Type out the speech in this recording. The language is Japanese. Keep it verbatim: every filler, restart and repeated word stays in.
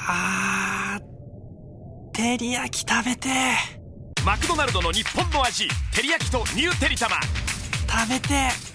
あー、照り焼き食べてマクドナルドの日本の味、照り焼きとニューてりたま。 食べて